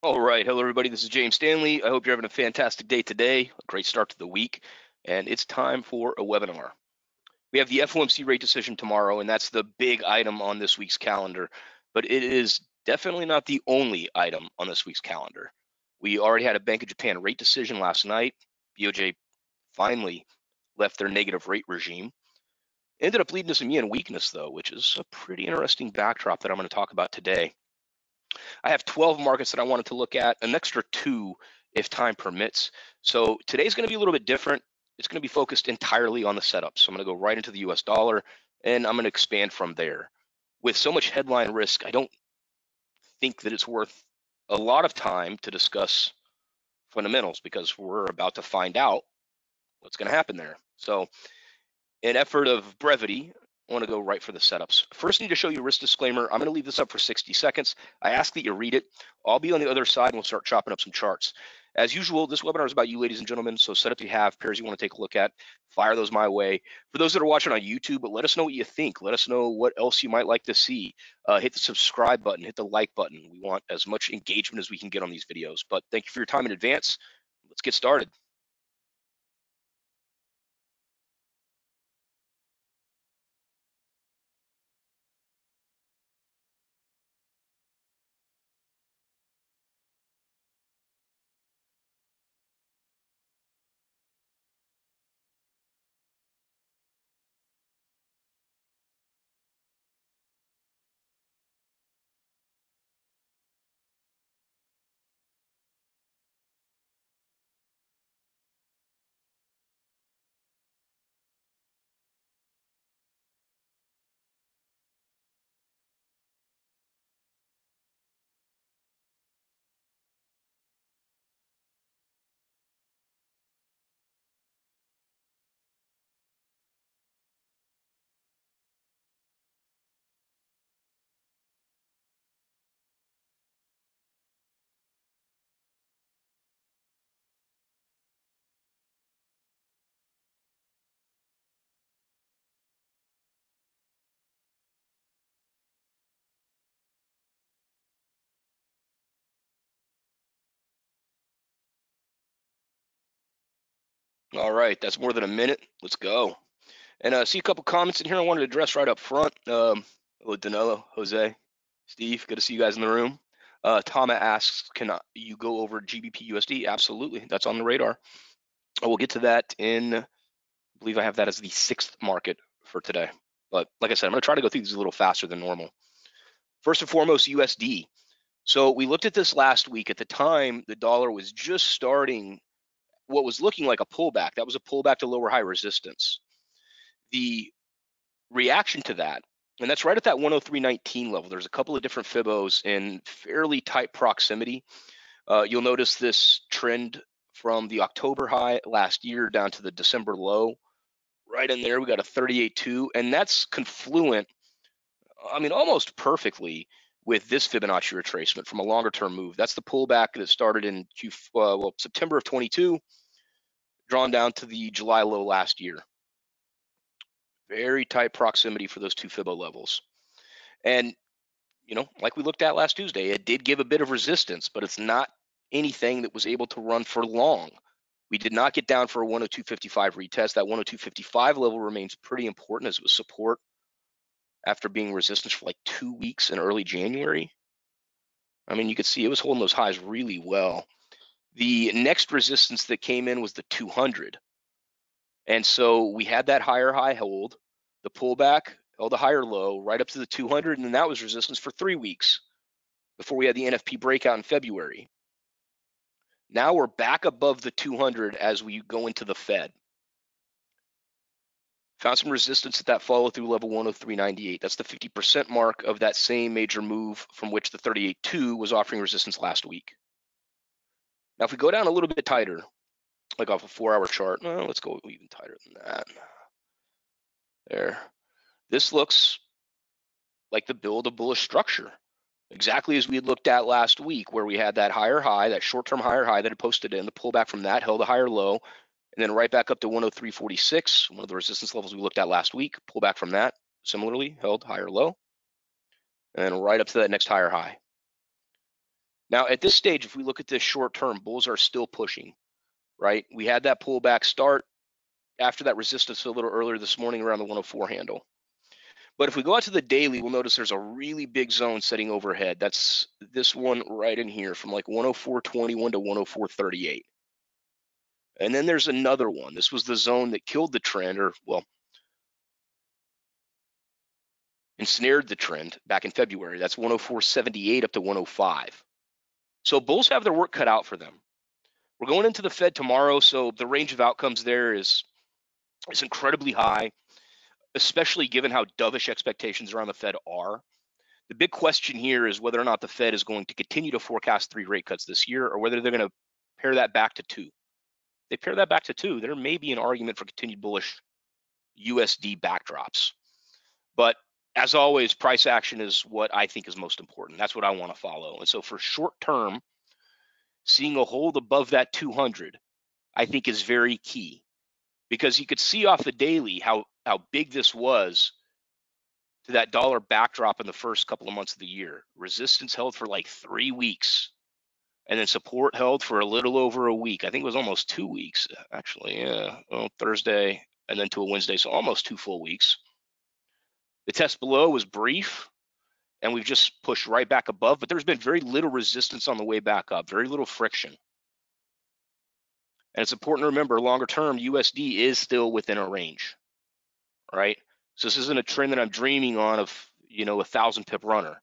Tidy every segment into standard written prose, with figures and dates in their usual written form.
All right. Hello, everybody. This is James Stanley. I hope you're having a fantastic day today. A great start to the week. And it's time for a webinar. We have the FOMC rate decision tomorrow, and that's the big item on this week's calendar. But it is definitely not the only item on this week's calendar. We already had a Bank of Japan rate decision last night. BOJ finally left their negative rate regime. Ended up leading to some yen weakness, though, which is a pretty interesting backdrop that I'm going to talk about today. I have 12 markets that I wanted to look at, an extra 2 if time permits. So today's going to be a little bit different. It's going to be focused entirely on the setup. So I'm going to go right into the US dollar and I'm going to expand from there. With so much headline risk, I don't think that it's worth a lot of time to discuss fundamentals because we're about to find out what's going to happen there. So in effort of brevity, I want to go right for the setups. First, I need to show you a risk disclaimer. I'm going to leave this up for 60 seconds. I ask that you read it. I'll be on the other side and we'll start chopping up some charts. As usual, this webinar is about you, ladies and gentlemen. So setup you have, pairs you want to take a look at, fire those my way. For those that are watching on YouTube, but let us know what you think. Let us know what else you might like to see. Hit the subscribe button, hit the like button. We want as much engagement as we can get on these videos. But thank you for your time in advance. Let's get started. All right, that's more than a minute. Let's go. And I see a couple comments in here I wanted to address right up front. Hello, Danilo, Jose, Steve, good to see you guys in the room. Tama asks, can you go over GBP USD? Absolutely, that's on the radar. I will get to that in, I believe I have that as the 6th market for today. But like I said, I'm going to try to go through these a little faster than normal. First and foremost, USD. So we looked at this last week. At the time, the dollar was just starting what was looking like a pullback. That was a pullback to lower high resistance. The reaction to that, and that's right at that 103.19 level. There's a couple of different Fibos in fairly tight proximity. You'll notice this trend from the October high last year down to the December low. Right in there, we got a 38.2, and that's confluent, I mean, almost perfectly with this Fibonacci retracement from a longer term move. That's the pullback that started in September of 22, drawn down to the July low last year. Very tight proximity for those two Fibo levels. And, you know, like we looked at last Tuesday, it did give a bit of resistance, but it's not anything that was able to run for long. We did not get down for a 102.55 retest. That 102.55 level remains pretty important as it was support after being resistance for like 2 weeks in early January. I mean, you could see it was holding those highs really well. The next resistance that came in was the 200. And so we had that higher high hold, the pullback, held a higher low right up to the 200, and then that was resistance for 3 weeks before we had the NFP breakout in February. Now we're back above the 200 as we go into the Fed. Found some resistance at that follow through level 103.98. That's the 50% mark of that same major move from which the 38.2 was offering resistance last week. Now, if we go down a little bit tighter, like off a 4-hour chart, well, let's go even tighter than that. There. This looks like the build of bullish structure, exactly as we had looked at last week, where we had that higher high, that short-term higher high that had posted in, the pullback from that held a higher low, and then right back up to 103.46, one of the resistance levels we looked at last week, pullback from that, similarly held higher low, and then right up to that next higher high. Now, at this stage, if we look at this short term, bulls are still pushing, right? We had that pullback start after that resistance a little earlier this morning around the 104 handle. But if we go out to the daily, we'll notice there's a really big zone setting overhead. That's this one right in here from like 104.21 to 104.38. And then there's another one. This was the zone that killed the trend, or well, ensnared the trend back in February. That's 104.78 up to 105. So bulls have their work cut out for them. We're going into the Fed tomorrow, so the range of outcomes there is incredibly high, especially given how dovish expectations around the Fed are. The big question here is whether or not the Fed is going to continue to forecast 3 rate cuts this year, or whether they're going to pare that back to 2. If they pare that back to 2, there may be an argument for continued bullish USD backdrops. But as always, price action is what I think is most important. That's what I want to follow. And so for short term, seeing a hold above that 200, I think is very key, because you could see off the daily how big this was to that dollar backdrop in the first couple of months of the year. Resistance held for like 3 weeks, and then support held for a little over a week. I think it was almost 2 weeks, actually. Yeah, well, Thursday and then to a Wednesday, so almost 2 full weeks. The test below was brief, and we've just pushed right back above, but there's been very little resistance on the way back up, very little friction. And it's important to remember, longer term, USD is still within a range, right? So this isn't a trend that I'm dreaming on of, a 1,000 pip runner.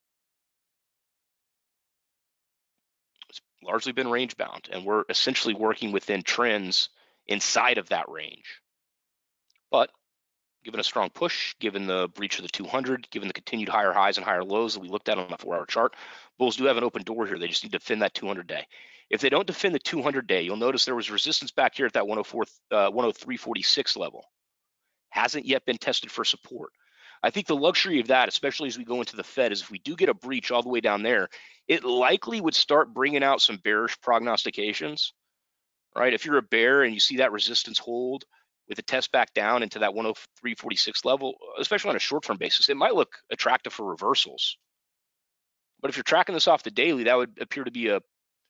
It's largely been range bound, and we're essentially working within trends inside of that range. But given a strong push, given the breach of the 200, given the continued higher highs and higher lows that we looked at on the 4-hour chart, bulls do have an open door here. They just need to defend that 200-day. If they don't defend the 200-day, you'll notice there was resistance back here at that 103.46 level. Hasn't yet been tested for support. I think the luxury of that, especially as we go into the Fed, is if we do get a breach all the way down there, it likely would start bringing out some bearish prognostications, right? If you're a bear and you see that resistance hold with a test back down into that 103.46 level, especially on a short-term basis, it might look attractive for reversals. But if you're tracking this off the daily, that would appear to be a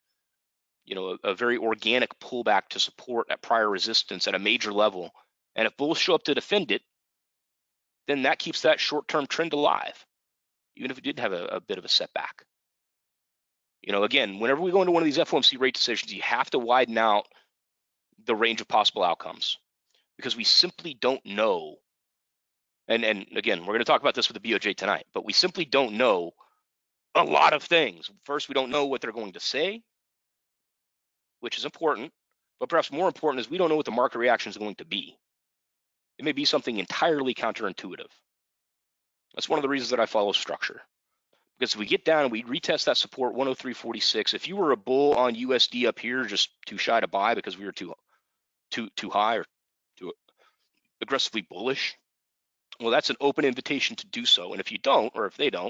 very organic pullback to support at prior resistance at a major level. And if bulls show up to defend it, then that keeps that short-term trend alive, even if it did have a bit of a setback. Again, whenever we go into one of these FOMC rate decisions, you have to widen out the range of possible outcomes, because we simply don't know. And again, we're going to talk about this with the BOJ tonight, but we simply don't know a lot of things. First, we don't know what they're going to say, which is important, but perhaps more important is we don't know what the market reaction is going to be. It may be something entirely counterintuitive. That's one of the reasons that I follow structure. Because if we get down and we retest that support 103.46, if you were a bull on USD up here, just too shy to buy because we were too high or too aggressively bullish, well, that's an open invitation to do so. And if you don't, or if they don't,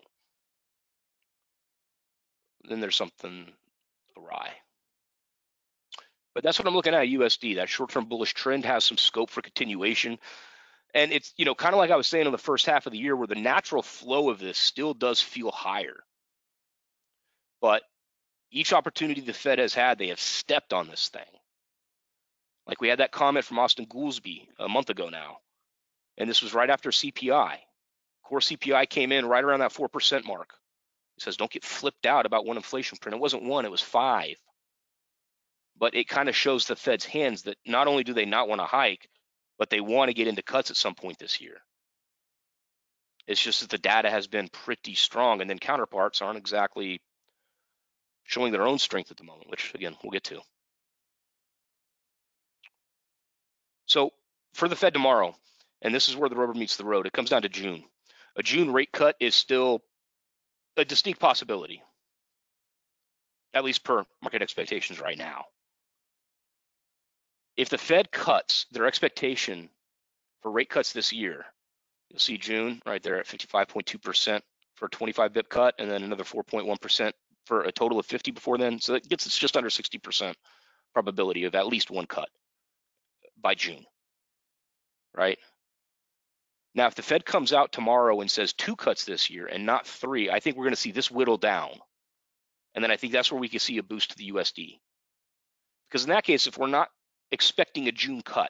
then there's something awry. But that's what I'm looking at USD. That short-term bullish trend has some scope for continuation. And it's, kind of like I was saying in the first half of the year, where the natural flow of this still does feel higher. But each opportunity the Fed has had, they have stepped on this thing. Like we had that comment from Austin Goolsbee a month ago now, and this was right after CPI. Core CPI came in right around that 4% mark. He says, don't get flipped out about one inflation print. It wasn't 1, it was 5. But it kind of shows the Fed's hands that not only do they not want to hike, but they want to get into cuts at some point this year. It's just that the data has been pretty strong, and then counterparts aren't exactly showing their own strength at the moment, which, again, we'll get to. So for the Fed tomorrow, and this is where the rubber meets the road, it comes down to June. A June rate cut is still a distinct possibility, at least per market expectations right now. If the Fed cuts their expectation for rate cuts this year, you'll see June right there at 55.2% for a 25 bip cut, and then another 4.1% for a total of 50 before then. So that gets us just under 60% probability of at least one cut by June, right? Now, if the Fed comes out tomorrow and says 2 cuts this year and not 3, I think we're going to see this whittle down. And then I think that's where we can see a boost to the USD. Because in that case, if we're not expecting a June cut,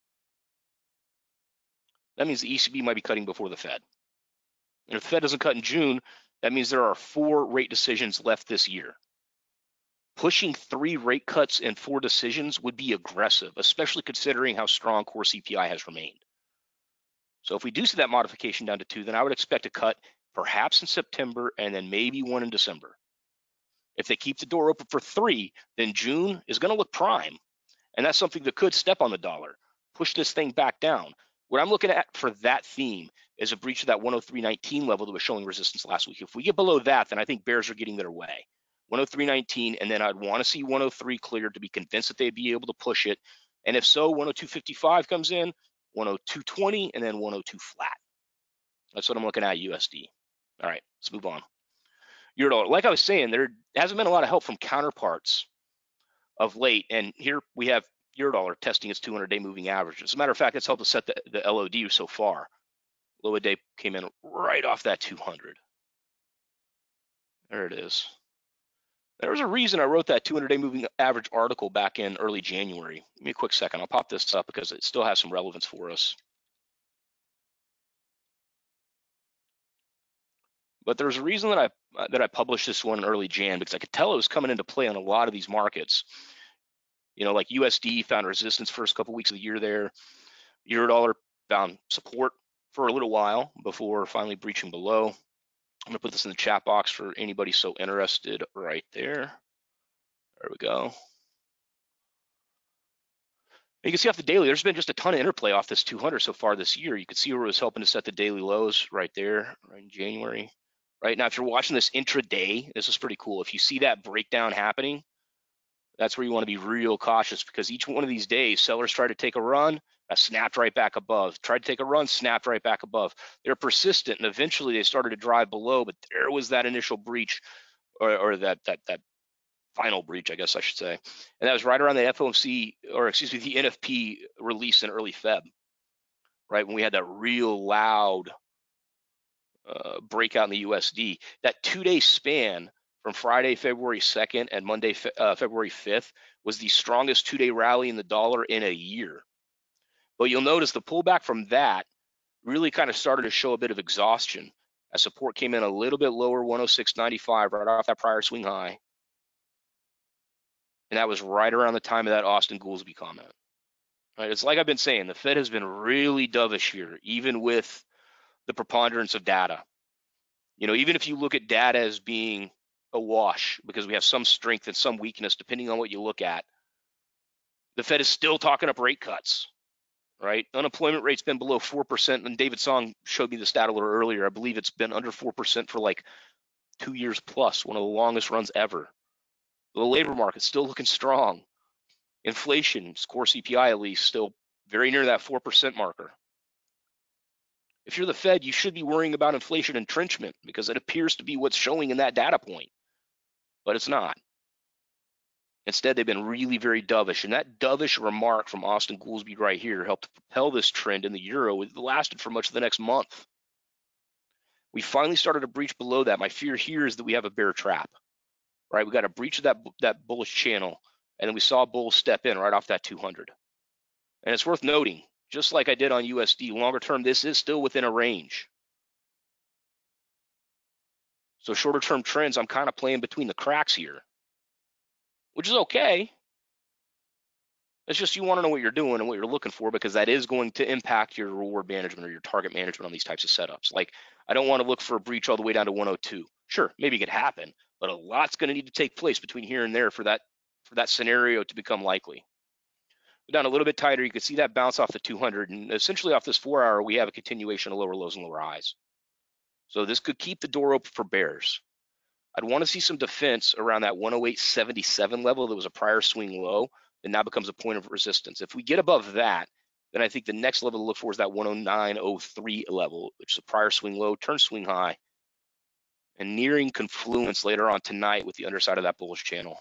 that means the ECB might be cutting before the Fed. And if the Fed doesn't cut in June, that means there are 4 rate decisions left this year. Pushing 3 rate cuts and 4 decisions would be aggressive, especially considering how strong core CPI has remained. So if we do see that modification down to 2, then I would expect a cut perhaps in September and then maybe 1 in December. If they keep the door open for 3, then June is going to look prime. And that's something that could step on the dollar, push this thing back down. What I'm looking at for that theme is a breach of that 103.19 level that was showing resistance last week. If we get below that, then I think bears are getting their way. 103.19, and then I'd want to see 103 cleared to be convinced that they'd be able to push it. And if so, 102.55 comes in, 102.20, and then 102 flat. That's what I'm looking at USD. All right, let's move on. Eurodollar, like I was saying, there hasn't been a lot of help from counterparts of late, and here we have Eurodollar testing its 200-day moving average. As a matter of fact, it's helped us set the LOD so far. Low a day came in right off that 200. There it is. There was a reason I wrote that 200-day moving average article back in early January. Give me a quick second. I'll pop this up because it still has some relevance for us. But there's a reason that I published this one in early Jan, because I could tell it was coming into play on a lot of these markets. You know, like USD found resistance first couple weeks of the year there. Eurodollar found support for a little while before finally breaching below. I'm gonna put this in the chat box for anybody so interested right there. There we go. You can see off the daily, there's been just a ton of interplay off this 200 so far this year. You can see where it was helping to set the daily lows right there, right in January. Right now, if you're watching this intraday, this is pretty cool. If you see that breakdown happening, that's where you want to be real cautious, because each one of these days, sellers try to take a run, snapped right back above. Tried to take a run, snapped right back above. They're persistent, and eventually they started to drive below, but there was that initial breach, or that final breach, I guess I should say. And that was right around the FOMC, or excuse me, the NFP release in early Feb, right when we had that real loud breakout in the USD. That 2-day span from Friday, February 2nd and Monday, February 5th was the strongest 2-day rally in the dollar in a year. But you'll notice the pullback from that really kind of started to show a bit of exhaustion as support came in a little bit lower, 106.95, right off that prior swing high. And that was right around the time of that Austin Goolsbee comment. Right? It's like I've been saying, the Fed has been really dovish here, even with the preponderance of data. You know, even if you look at data as being a wash, because we have some strength and some weakness depending on what you look at, the Fed is still talking up rate cuts, right? Unemployment rate's been below 4%, and David Song showed me the stat a little earlier. I believe it's been under 4% for like 2 years plus, one of the longest runs ever. The labor market's still looking strong. Inflation, core CPI at least, still very near that 4% marker. If you're the Fed, you should be worrying about inflation entrenchment, because it appears to be what's showing in that data point, but it's not. Instead, they've been really very dovish, and that dovish remark from Austin Goolsbee right here helped propel this trend in the euro. It lasted for much of the next month. We finally started a breach below that. My fear here is that we have a bear trap, right? We got a breach of that bullish channel, and then we saw bulls step in right off that 200. And it's worth noting, just like I did on USD, longer term, this is still within a range. So shorter term trends, I'm kind of playing between the cracks here, which is okay. It's just you want to know what you're doing and what you're looking for, because that is going to impact your reward management or your target management on these types of setups. Like, I don't want to look for a breach all the way down to 102. Sure, maybe it could happen, but a lot's going to need to take place between here and there for that scenario to become likely. Down a little bit tighter, you can see that bounce off the 200, and essentially off this 4-hour, we have a continuation of lower lows and lower highs. So this could keep the door open for bears. I'd want to see some defense around that 108.77 level that was a prior swing low, and now becomes a point of resistance. If we get above that, then I think the next level to look for is that 109.03 level, which is a prior swing low, turn swing high, and nearing confluence later on tonight with the underside of that bullish channel.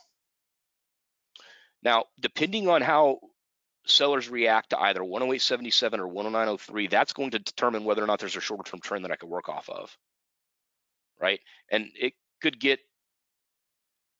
Now, depending on how sellers react to either 108.77 or 109.03, that's going to determine whether or not there's a shorter term trend that I could work off of, right? And it could get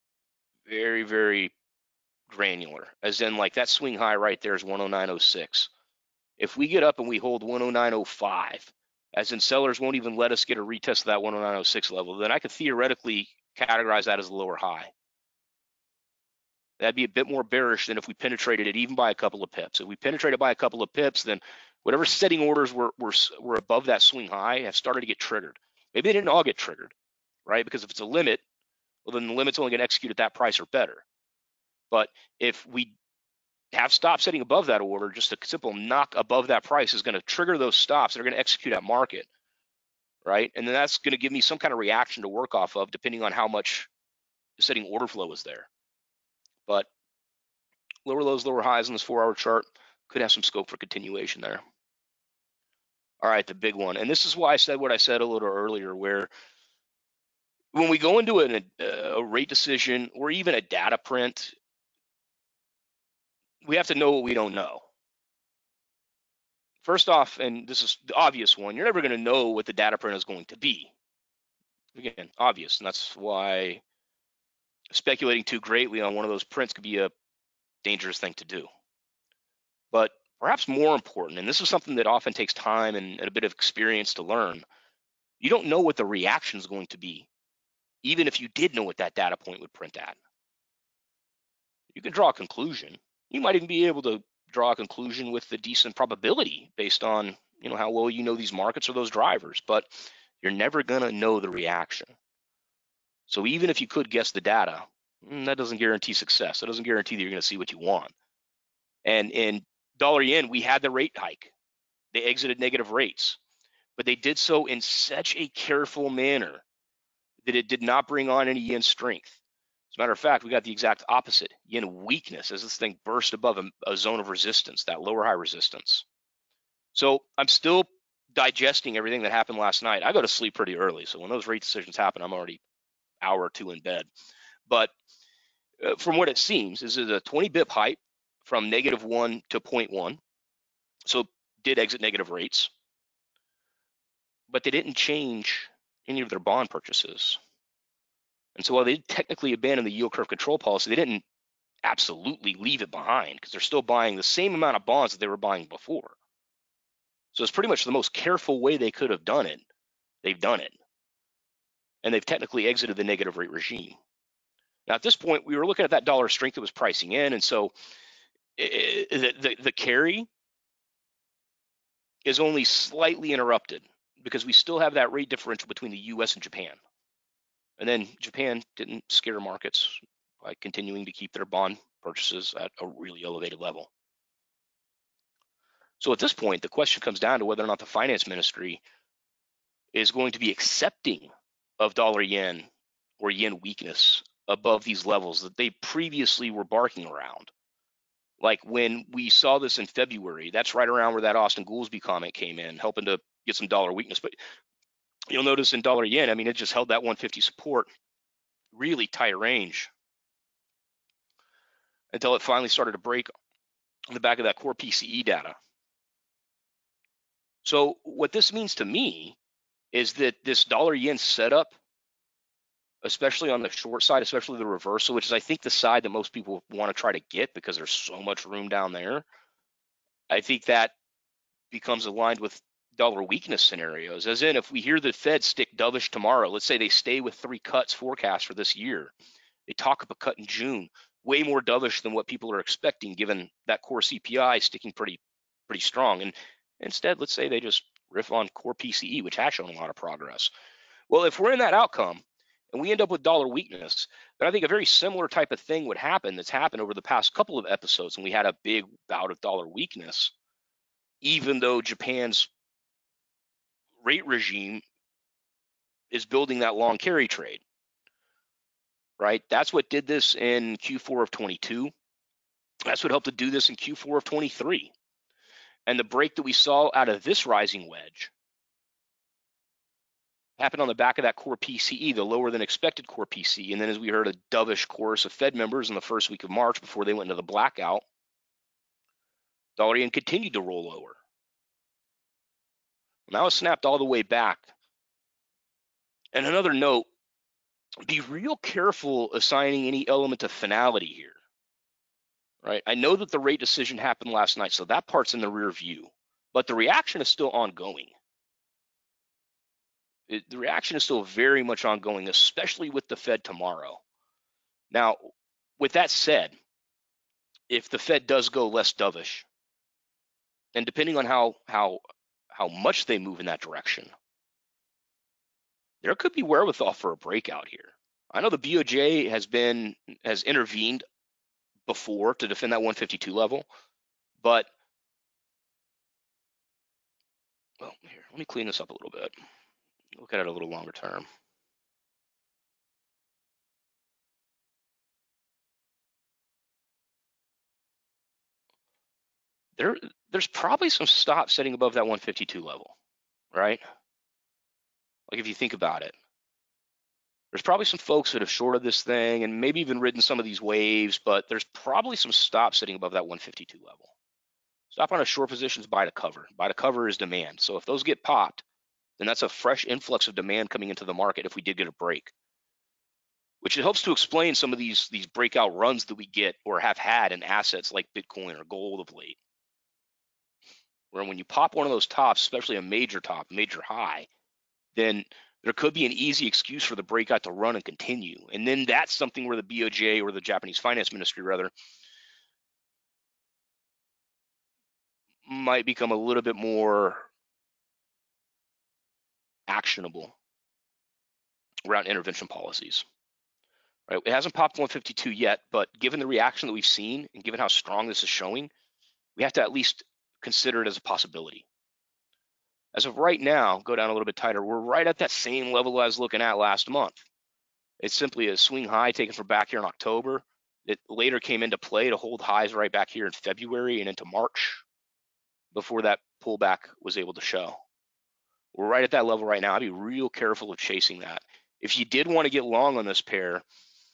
very, very granular, as in like that swing high right there is 109.06. If we get up and we hold 109.05, as in sellers won't even let us get a retest of that 109.06 level, then I could theoretically categorize that as a lower high. That'd be a bit more bearish than if we penetrated it even by a couple of pips. If we penetrated by a couple of pips, then whatever setting orders were above that swing high have started to get triggered. Maybe they didn't all get triggered, right? Because if it's a limit, well, then the limit's only going to execute at that price or better. But if we have stop setting above that order, just a simple knock above that price is going to trigger those stops that are going to execute at market, right? And then that's going to give me some kind of reaction to work off of, depending on how much the setting order flow is there. But lower lows, lower highs in this 4-hour chart could have some scope for continuation there. All right, the big one. And this is why I said what I said a little earlier, where when we go into a rate decision or even a data print, we have to know what we don't know. First off, and this is the obvious one, you're never going to know what the data print is going to be. Again, obvious, and that's why speculating too greatly on one of those prints could be a dangerous thing to do. But perhaps more important, and this is something that often takes time and a bit of experience to learn, you don't know what the reaction is going to be, even if you did know what that data point would print at. You can draw a conclusion. You might even be able to draw a conclusion with a decent probability based on how well you know these markets or those drivers, but you're never going to know the reaction. So even if you could guess the data, that doesn't guarantee success. That doesn't guarantee that you're going to see what you want. And in dollar yen, we had the rate hike. They exited negative rates, but they did so in such a careful manner that it did not bring on any yen strength. As a matter of fact, we got the exact opposite, yen weakness, as this thing burst above a zone of resistance, that lower high resistance. So I'm still digesting everything that happened last night. I go to sleep pretty early, so when those rate decisions happen, I'm already an hour or two in bed. But from what it seems, is it a 20 bip hike from -1 to 0.1. So did exit negative rates, but they didn't change any of their bond purchases. And so while they technically abandoned the yield curve control policy, they didn't absolutely leave it behind, because they're still buying the same amount of bonds that they were buying before. So it's pretty much the most careful way they could have done it. They've done it. And they've technically exited the negative rate regime. Now, at this point, we were looking at that dollar strength that was pricing in. And so the carry is only slightly interrupted because we still have that rate differential between the US and Japan. And then Japan didn't scare markets by continuing to keep their bond purchases at a really elevated level. So at this point, the question comes down to whether or not the finance ministry is going to be accepting of dollar yen or yen weakness above these levels that they previously were barking around. Like when we saw this in February, that's right around where that Austin Goolsbee comment came in, helping to get some dollar weakness. But you'll notice in dollar yen, I mean, it just held that 150 support really tight range until it finally started to break on the back of that core PCE data. So what this means to me is that this dollar yen setup, especially on the short side, especially the reversal, which is I think the side that most people want to try to get because there's so much room down there, I think that becomes aligned with dollar weakness scenarios. As in, if we hear the Fed stick dovish tomorrow, let's say they stay with 3 cuts forecast for this year, they talk up a cut in June, way more dovish than what people are expecting, given that core CPI sticking pretty strong. And instead, let's say they just riff on core PCE, which has shown a lot of progress. Well, if we're in that outcome and we end up with dollar weakness, then I think a very similar type of thing would happen that's happened over the past couple of episodes, and we had a big bout of dollar weakness, even though Japan's rate regime is building that long carry trade, right? That's what did this in Q4 of 22. That's what helped to do this in Q4 of 23. And the break that we saw out of this rising wedge happened on the back of that core PCE, the lower than expected core PCE. And then as we heard a dovish chorus of Fed members in the first week of March before they went into the blackout, dollar yen continued to roll lower. Now it's snapped all the way back. And another note, be real careful assigning any element of finality here, right? I know that the rate decision happened last night, so that part's in the rear view, but the reaction is still ongoing. The reaction is still very much ongoing, especially with the Fed tomorrow. Now, with that said, if the Fed does go less dovish, and depending on how much they move in that direction, there could be wherewithal for a breakout here. I know the BOJ has intervened before to defend that 152 level, but well, here, let me clean this up a little bit. Look at it a little longer term. There's probably some stops sitting above that 152 level, right? Like if you think about it, there's probably some folks that have shorted this thing and maybe even ridden some of these waves, but there's probably some stops sitting above that 152 level. Stop on a short positions, buy to cover. Buy to cover is demand. So if those get popped, then that's a fresh influx of demand coming into the market if we did get a break, which it helps to explain some of these breakout runs that we get or have had in assets like Bitcoin or gold of late, where when you pop one of those tops, especially a major top, major high, then there could be an easy excuse for the breakout to run and continue. And then that's something where the BOJ or the Japanese Finance Ministry rather might become a little bit more actionable around intervention policies. Right? It hasn't popped 152 yet, but given the reaction that we've seen and given how strong this is showing, we have to at least consider it as a possibility. As of right now, go down a little bit tighter, we're right at that same level I was looking at last month. It's simply a swing high taken from back here in October. It later came into play to hold highs right back here in February and into March before that pullback was able to show. We're right at that level right now. I'd be real careful of chasing that. If you did want to get long on this pair,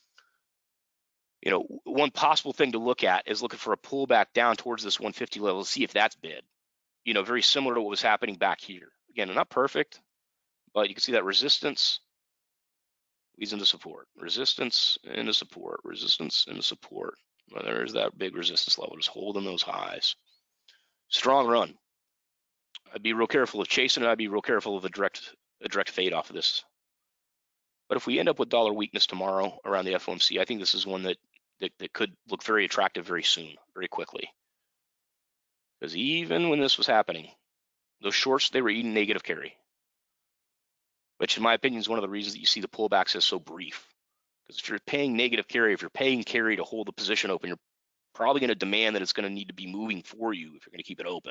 one possible thing to look at is looking for a pullback down towards this 150 level to see if that's bid. Very similar to what was happening back here. Again, not perfect, but you can see that resistance leads into support, resistance into support, resistance into support. Well, there's that big resistance level, just holding those highs. Strong run. I'd be real careful of chasing it. I'd be real careful of a direct fade off of this. But if we end up with dollar weakness tomorrow around the FOMC, I think this is one that could look very attractive very soon, very quickly. Because even when this was happening, those shorts, they were eating negative carry, which in my opinion is one of the reasons that you see the pullbacks as so brief. Because if you're paying negative carry, if you're paying carry to hold the position open, you're probably going to demand that it's going to need to be moving for you if you're going to keep it open.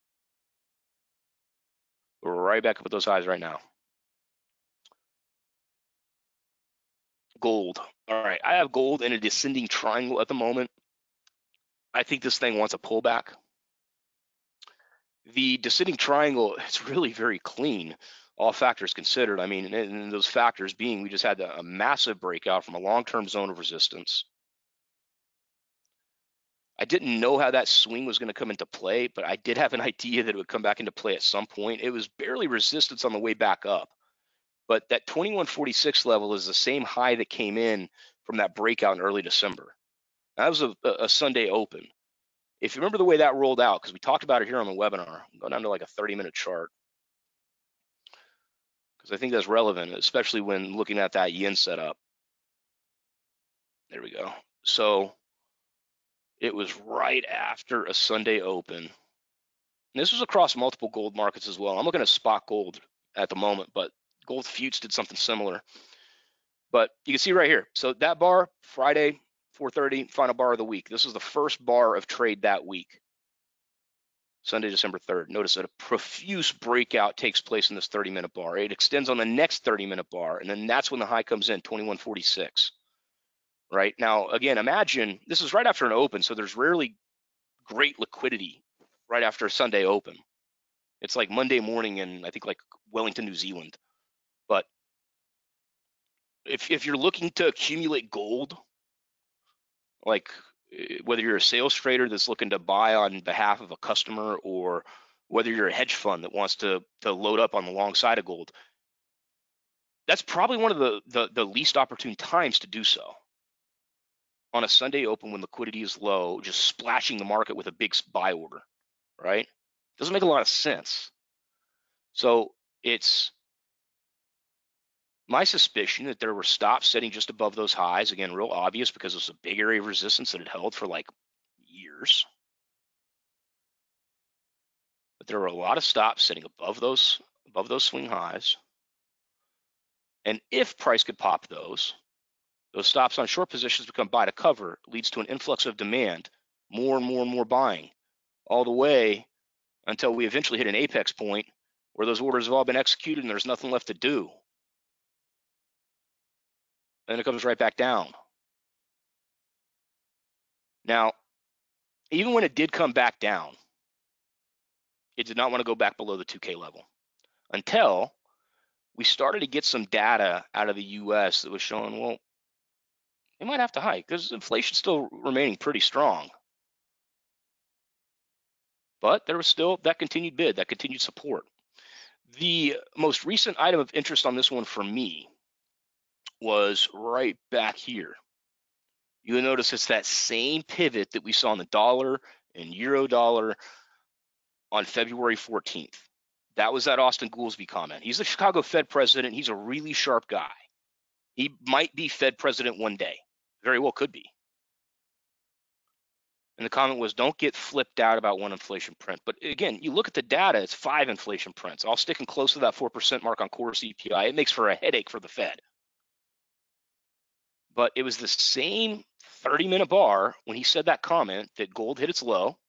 We're right back up at those highs right now. Gold. All right, I have gold in a descending triangle at the moment. I think this thing wants a pullback. The descending triangle is really very clean, all factors considered. I mean, and those factors being we just had a massive breakout from a long-term zone of resistance. I didn't know how that swing was going to come into play, but I did have an idea that it would come back into play at some point. It was barely resistance on the way back up, but that 2146 level is the same high that came in from that breakout in early December. That was a Sunday open. If you remember the way that rolled out, because we talked about it here on the webinar, I'll go down to like a 30-minute chart, because I think that's relevant, especially when looking at that yen setup. There we go. So it was right after a Sunday open. And this was across multiple gold markets as well. I'm looking at spot gold at the moment, but gold futures did something similar. But you can see right here. So that bar, Friday, 4:30, final bar of the week. This was the first bar of trade that week. Sunday, December 3rd. Notice that a profuse breakout takes place in this 30-minute bar. It extends on the next 30-minute bar, and then that's when the high comes in, 2146. Right now, again, imagine this is right after an open, so there's rarely great liquidity right after a Sunday open. It's like Monday morning in, I think, like Wellington, New Zealand. But if you're looking to accumulate gold, like whether you're a sales trader that's looking to buy on behalf of a customer, or whether you're a hedge fund that wants to load up on the long side of gold, that's probably one of the least opportune times to do so. On a Sunday open when liquidity is low, just splashing the market with a big buy order, right? Doesn't make a lot of sense. So it's my suspicion that there were stops setting just above those highs. Again, real obvious because it was a big area of resistance that had held for like years. But there were a lot of stops sitting above those swing highs. And if price could pop those stops on short positions become buy to cover, leads to an influx of demand, more and more and more buying, all the way until we eventually hit an apex point where those orders have all been executed and there's nothing left to do. Then it comes right back down. Now, even when it did come back down, it did not want to go back below the 2K level until we started to get some data out of the US that was showing, well, they might have to hike because inflation's still remaining pretty strong. But there was still that continued bid, that continued support. The most recent item of interest on this one for me was right back here. You'll notice it's that same pivot that we saw in the dollar and euro dollar on February 14th. That was that Austin Goolsbee comment. He's the Chicago Fed president. He's a really sharp guy. He might be Fed president one day. Very well could be. And the comment was, don't get flipped out about one inflation print. But again, you look at the data, it's 5 inflation prints, all sticking close to that 4% mark on core CPI. It makes for a headache for the Fed. But it was the same 30-minute bar when he said that comment that gold hit its low.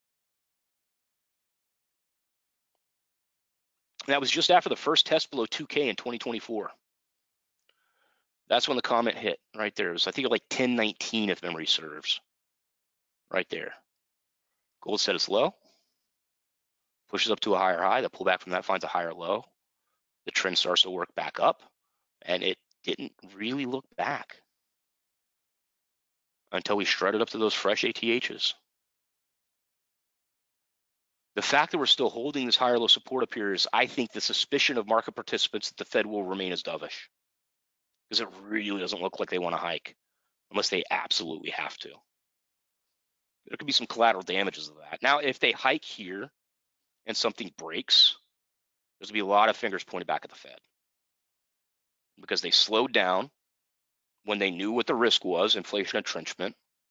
And that was just after the first test below 2K in 2024. That's when the comment hit right there. It was, I think, like 1019 if memory serves. Right there. Gold set its low, pushes up to a higher high. The pullback from that finds a higher low. The trend starts to work back up, and it didn't really look back until we strutted up to those fresh ATHs. The fact that we're still holding this higher low support up here is, I think, the suspicion of market participants that the Fed will remain as dovish, because it really doesn't look like they want to hike unless they absolutely have to. There could be some collateral damages of that. Now, if they hike here and something breaks, there's going to be a lot of fingers pointed back at the Fed because they slowed down when they knew what the risk was, inflation entrenchment,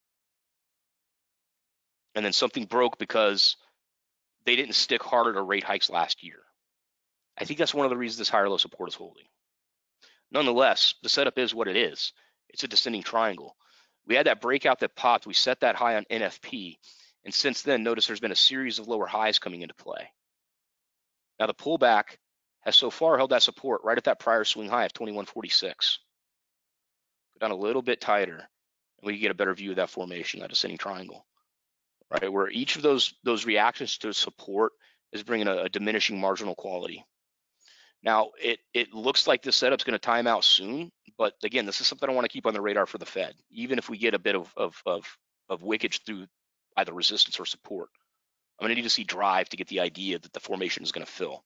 and then something broke because they didn't stick harder to rate hikes last year. I think that's one of the reasons this higher low support is holding. Nonetheless, the setup is what it is. It's a descending triangle. We had that breakout that popped. We set that high on NFP. And since then, notice there's been a series of lower highs coming into play. Now, the pullback has so far held that support right at that prior swing high of 2146. Go down a little bit tighter, and we can get a better view of that formation, that descending triangle, right? Where each of those reactions to support is bringing a diminishing marginal quality. Now, it looks like this setup's going to time out soon, but again, this is something I want to keep on the radar for the Fed. Even if we get a bit of wickage through either resistance or support, I'm going to need to see drive to get the idea that the formation is going to fill.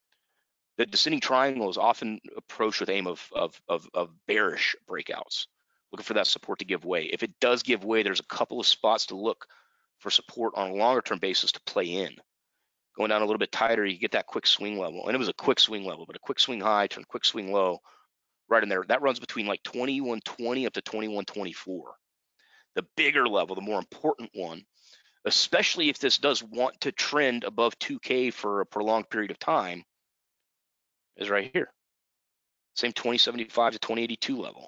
The descending triangle is often approached with aim of bearish breakouts, looking for that support to give way. If it does give way, there's a couple of spots to look for support on a longer term basis to play in. Going down a little bit tighter, you get that quick swing level. And it was a quick swing level, but a quick swing high turned quick swing low right in there. That runs between like 2120 up to 2124. The bigger level, the more important one, especially if this does want to trend above 2K for a prolonged period of time, is right here. Same 2075 to 2082 level.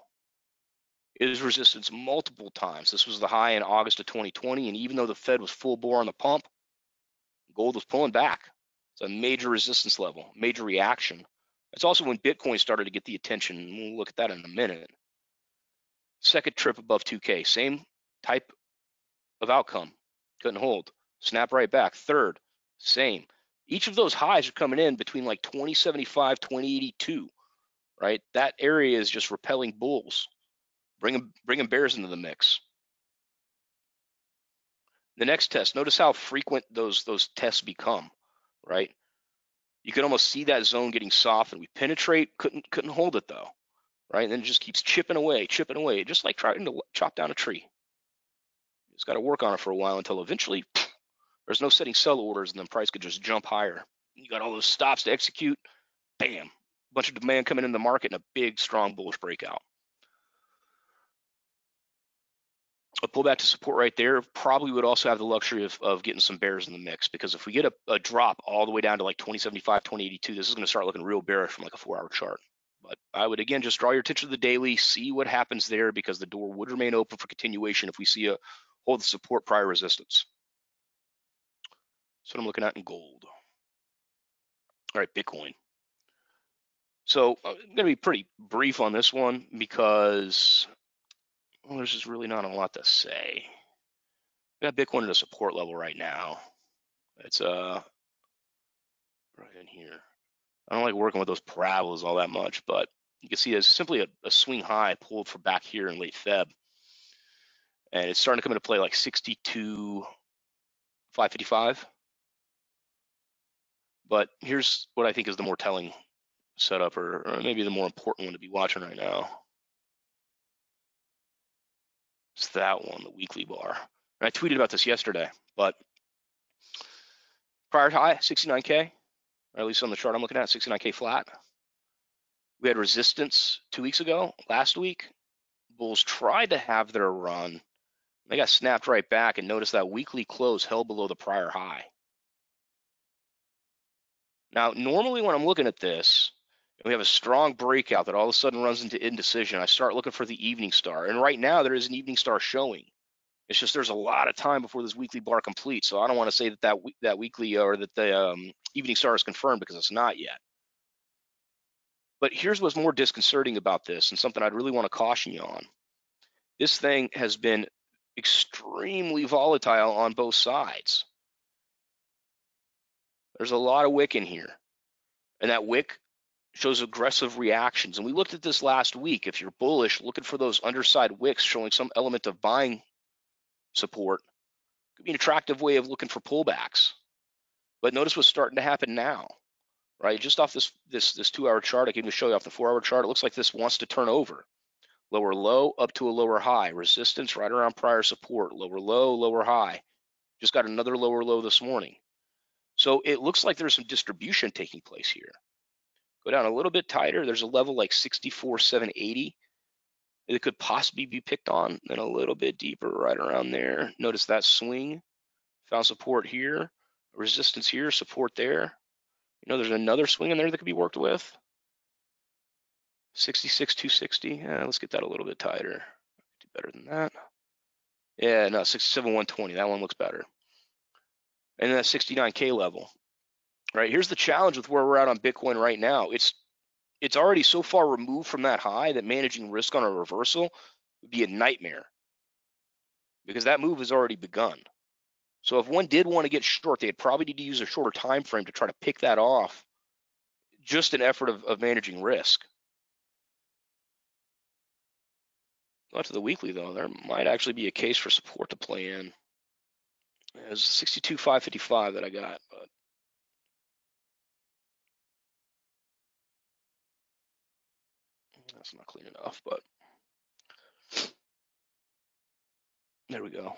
It is resistance multiple times. This was the high in August of 2020, and even though the Fed was full bore on the pump, gold was pulling back. It's a major resistance level, major reaction. It's also when Bitcoin started to get the attention. We'll look at that in a minute. Second trip above 2K, same type of outcome. Couldn't hold. Snap right back. Third, same. Each of those highs are coming in between like 2075, 2082, right? That area is just repelling bulls, bringing bears into the mix. The next test, notice how frequent those tests become, right? You can almost see that zone getting softened. We penetrate, couldn't hold it though, right? And then it just keeps chipping away, just like trying to chop down a tree. You just got to work on it for a while until eventually there's no setting sell orders, and then price could just jump higher. You got all those stops to execute. Bam, bunch of demand coming in the market and a big, strong bullish breakout. A pullback to support right there probably would also have the luxury of getting some bears in the mix, because if we get a drop all the way down to like 2075, 2082, this is going to start looking real bearish from like a 4-hour chart. But I would, again, just draw your attention to the daily, see what happens there, because the door would remain open for continuation if we see a hold the support prior resistance. That's what I'm looking at in gold. All right, Bitcoin. So I'm going to be pretty brief on this one because there's just really not a lot to say. We got Bitcoin at a support level right now. It's right in here. I don't like working with those parabolas all that much, but you can see it's simply a swing high pulled from back here in late Feb. And it's starting to come into play like 62,555. But here's what I think is the more telling setup, or maybe the more important one to be watching right now. It's that one, the weekly bar. And I tweeted about this yesterday, but prior high, 69K, or at least on the chart I'm looking at, 69K flat. We had resistance 2 weeks ago. Last week, bulls tried to have their run. They got snapped right back, and notice that weekly close held below the prior high. Now, normally when I'm looking at this, and we have a strong breakout that all of a sudden runs into indecision, I start looking for the evening star. And right now there is an evening star showing. It's just there's a lot of time before this weekly bar completes. So I don't want to say that weekly or that the evening star is confirmed, because it's not yet. But here's what's more disconcerting about this, and something I'd really want to caution you on. This thing has been extremely volatile on both sides. There's a lot of wick in here, and that wick shows aggressive reactions. And we looked at this last week. If you're bullish, looking for those underside wicks showing some element of buying support could be an attractive way of looking for pullbacks. But notice what's starting to happen now, right? Just off this 2-hour chart, I can even show you off the 4-hour chart. It looks like this wants to turn over. Lower low up to a lower high. Resistance right around prior support. Lower low, lower high. Just got another lower low this morning. So it looks like there's some distribution taking place here. Go down a little bit tighter. There's a level like 64,780. It could possibly be picked on. Then a little bit deeper right around there. Notice that swing. Found support here. Resistance here. Support there. You know, there's another swing in there that could be worked with. 66,260. Yeah, let's get that a little bit tighter. Do better than that. Yeah, no, 67,120. That one looks better. And then that 69K level. Right, here's the challenge with where we're at on Bitcoin right now. It's already so far removed from that high that managing risk on a reversal would be a nightmare, because that move has already begun. So if one did want to get short, they'd probably need to use a shorter time frame to try to pick that off. Just an effort of managing risk. Not to the weekly though, there might actually be a case for support to play in. There's 62,555 that I got, but that's not clean enough, but there we go.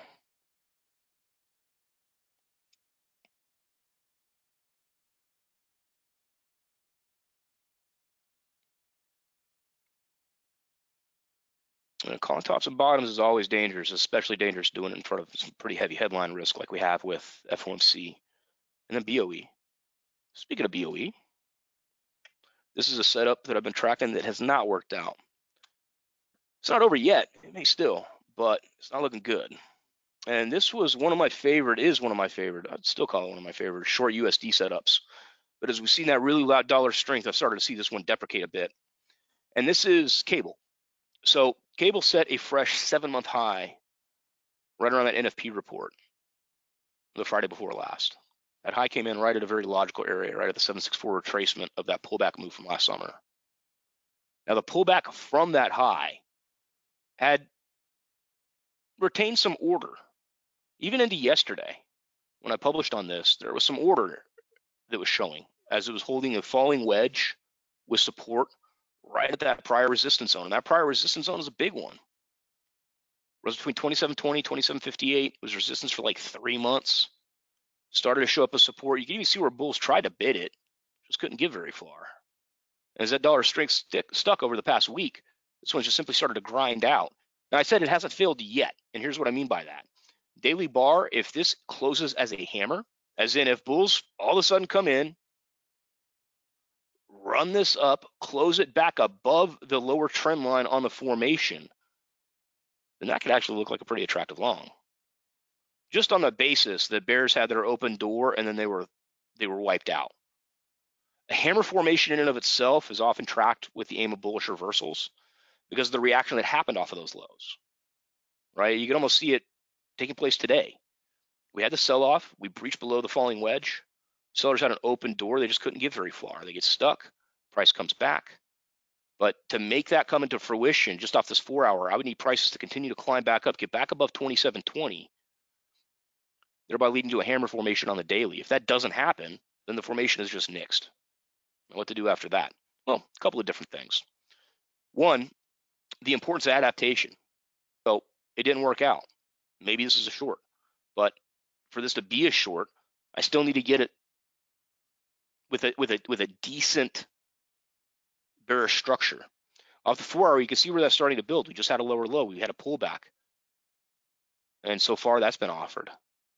Calling tops and bottoms is always dangerous, especially dangerous doing it in front of some pretty heavy headline risk like we have with FOMC and then BOE. Speaking of BOE, this is a setup that I've been tracking that has not worked out. It's not over yet. It may still, but it's not looking good. And this was one of my favorite, I'd still call it one of my favorite short USD setups. But as we've seen that really loud dollar strength, I've started to see this one deprecate a bit. And this is Cable. So Cable set a fresh 7-month high right around that NFP report the Friday before last. That high came in right at a very logical area, right at the 764 retracement of that pullback move from last summer. Now the pullback from that high had retained some order. Even into yesterday, when I published on this, there was some order that was showing. as it was holding a falling wedge with support right at that prior resistance zone. And that prior resistance zone is a big one. Rose between 27.20, 27.58. Was resistance for like 3 months. Started to show up as support. You can even see where bulls tried to bid it, just couldn't give very far. As that dollar strength stuck over the past week, this one just simply started to grind out. Now, I said it hasn't failed yet, and here's what I mean by that. Daily bar, if this closes as a hammer, as in if bulls all of a sudden come in, run this up, close it back above the lower trend line on the formation, then that could actually look like a pretty attractive long. Just on the basis that bears had their open door and then they were wiped out. A hammer formation in and of itself is often tracked with the aim of bullish reversals because of the reaction that happened off of those lows, right? You can almost see it taking place today. We had the sell-off. We breached below the falling wedge. Sellers had an open door. They just couldn't give very far. They get stuck. Price comes back. But to make that come into fruition just off this 4 hour, I would need prices to continue to climb back up, get back above 27.20, thereby leading to a hammer formation on the daily. If that doesn't happen, then the formation is just nixed. What to do after that? Well, a couple of different things. One, the importance of adaptation. So it didn't work out. Maybe this is a short, but for this to be a short, I still need to get it with a decent bearish structure. Off the 4 hour, you can see where that's starting to build. We just had a lower low. We had a pullback. And so far, that's been offered.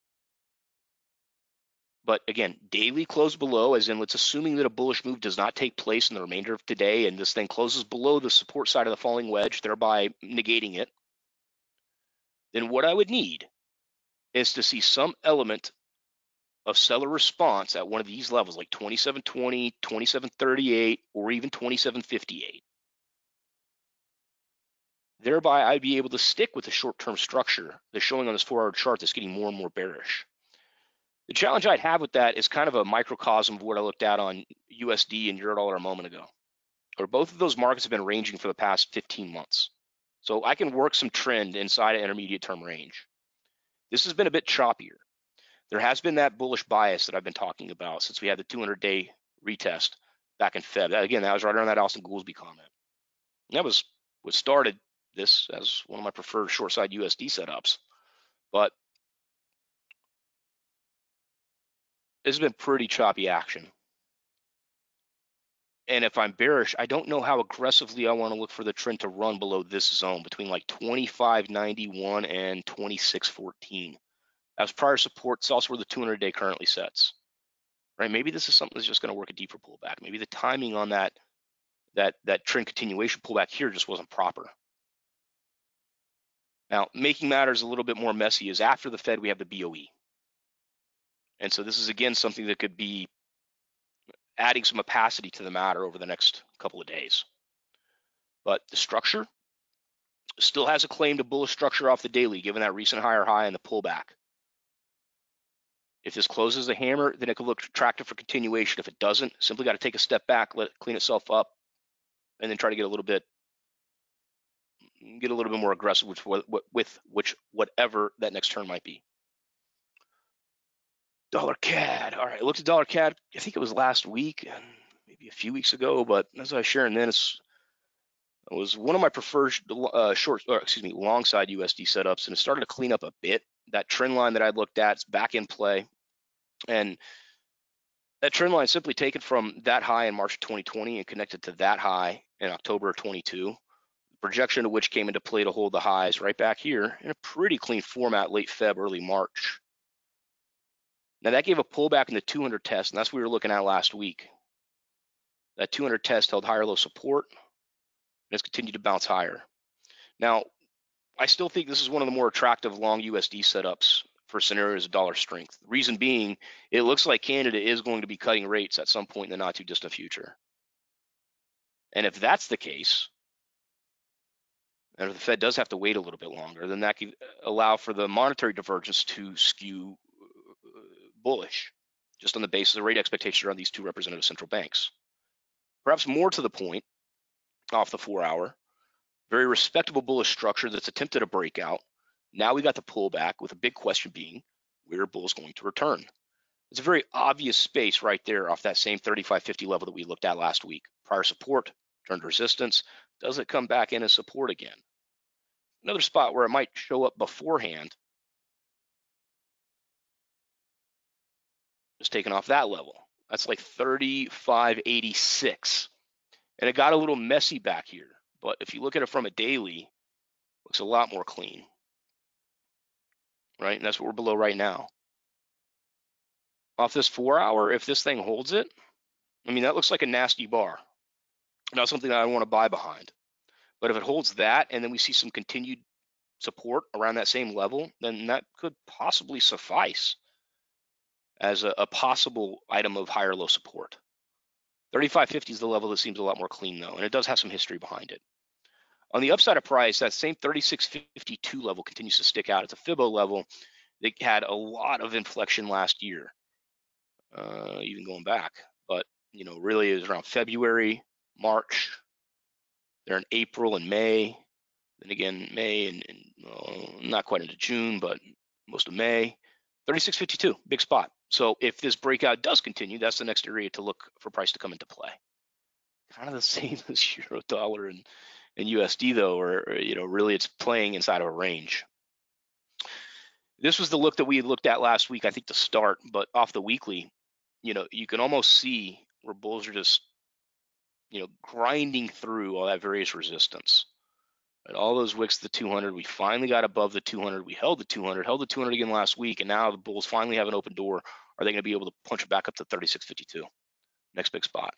But again, daily close below, as in let's assuming that a bullish move does not take place in the remainder of today, and this thing closes below the support side of the falling wedge, thereby negating it, then what I would need is to see some element of seller response at one of these levels, like 27.20, 27.38, or even 27.58. Thereby, I'd be able to stick with the short-term structure that's showing on this 4 hour chart that's getting more and more bearish. The challenge I'd have with that is kind of a microcosm of what I looked at on USD and Eurodollar a moment ago, where both of those markets have been ranging for the past 15 months. So I can work some trend inside an intermediate term range. This has been a bit choppier. There has been that bullish bias that I've been talking about since we had the 200-day retest back in Feb. Again, that was right around that Austin Goolsbee comment. And that was what started this as one of my preferred short side USD setups. But this has been pretty choppy action. And if I'm bearish, I don't know how aggressively I want to look for the trend to run below this zone between like 25.91 and 26.14. As prior support, it's also where the 200-day currently sets. Right? Maybe this is something that's just going to work a deeper pullback. Maybe the timing on that trend continuation pullback here just wasn't proper. Now, making matters a little bit more messy is after the Fed, we have the BOE. And so this is, again, something that could be adding some opacity to the matter over the next couple of days. But the structure still has a claim to bullish structure off the daily, given that recent higher high and the pullback. If this closes the hammer, then it could look attractive for continuation. If it doesn't, simply got to take a step back, let it clean itself up, and then try to get a little bit more aggressive with whatever that next turn might be. Dollar CAD. All right, I looked at dollar CAD. I think it was last week and maybe a few weeks ago, but as I was sharing then, it was one of my preferred long side USD setups, and it started to clean up a bit. That trend line that I looked at is back in play, and that trend line simply taken from that high in March of 2020 and connected to that high in October of 22. Projection of which came into play to hold the highs right back here in a pretty clean format late Feb, early March. Now that gave a pullback in the 200 test, and that's what we were looking at last week. That 200 test held higher low support, and it's continued to bounce higher. Now, I still think this is one of the more attractive long USD setups for scenarios of dollar strength. The reason being, it looks like Canada is going to be cutting rates at some point in the not too distant future. And if that's the case, and if the Fed does have to wait a little bit longer, then that could allow for the monetary divergence to skew bullish, just on the basis of rate expectations around these two representative central banks. Perhaps more to the point, off the 4 hour, very respectable bullish structure that's attempted a breakout. Now we got the pullback with a big question being, where are bulls going to return? It's a very obvious space right there off that same 35.50 level that we looked at last week. Prior support turned resistance. Does it come back in as support again? Another spot where it might show up beforehand is taken off that level. That's like 35.86. And it got a little messy back here. But if you look at it from a daily, it looks a lot more clean, right? And that's what we're below right now. Off this 4 hour, if this thing holds it, I mean, that looks like a nasty bar. Not something that I want to buy behind. But if it holds that and then we see some continued support around that same level, then that could possibly suffice as a possible item of higher low support. 35.50 is the level that seems a lot more clean though, and it does have some history behind it. On the upside of price, that same 36.52 level continues to stick out. It's a Fibo level that had a lot of inflection last year, even going back. But you know, really, it was around February, March. They're in April and May. Then again, May and not quite into June, but most of May. 36.52, big spot. So if this breakout does continue, that's the next area to look for price to come into play. Kind of the same as euro, dollar, and USD though, or you know, really it's playing inside of a range. This was the look that we had looked at last week, I think, to start, but off the weekly, you know, you can almost see where bulls are just, you know, grinding through all that various resistance. Right, all those wicks to the 200, we finally got above the 200. We held the 200, held the 200 again last week, and now the bulls finally have an open door. Are they going to be able to punch it back up to 36.52? Next big spot.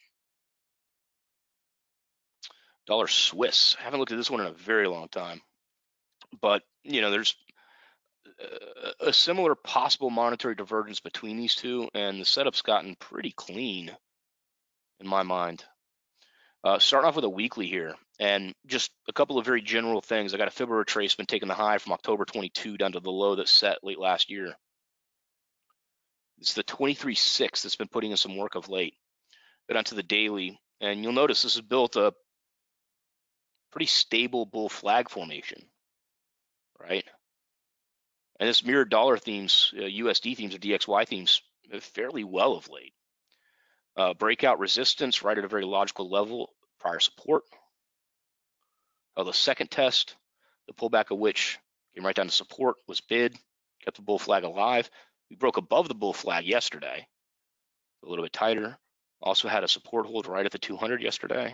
Dollar Swiss. I haven't looked at this one in a very long time, but you know, there's a similar possible monetary divergence between these two, and the setup's gotten pretty clean in my mind. Starting off with a weekly here, and just a couple of very general things. I got a Fibber retracement taking the high from October 22 down to the low that set late last year. It's the 23.6 that's been putting in some work of late. But onto the daily, and you'll notice this has built a pretty stable bull flag formation, right? And this mirrored dollar themes, USD themes or DXY themes, fairly well of late. Breakout resistance right at a very logical level, prior support. The second test, the pullback of which came right down to support, was bid, kept the bull flag alive. We broke above the bull flag yesterday, a little bit tighter. Also had a support hold right at the 200 yesterday.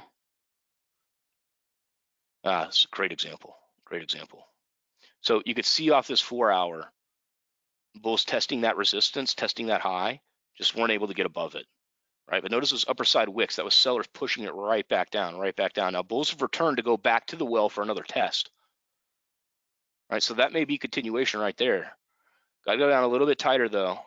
It's a great example, great example. So you could see off this 4 hour, bulls testing that resistance, testing that high, just weren't able to get above it, right? But notice those upper side wicks, that was sellers pushing it right back down, right back down. Now bulls have returned to go back to the well for another test, right? So that may be continuation right there. Got to go down a little bit tighter though,